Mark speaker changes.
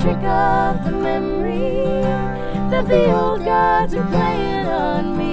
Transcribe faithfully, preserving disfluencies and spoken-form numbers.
Speaker 1: trick of the memory that the old gods are playing on me.